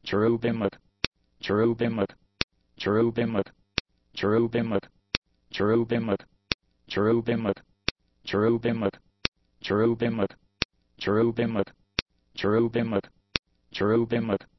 Cherubimlet, Cherubimlet, Cherubimlet, Cherubimlet, Cherubimlet, Cherubimlet, Cherubimlet, Cherubimlet, Cherubimlet, Cherubimlet, Cherubimlet,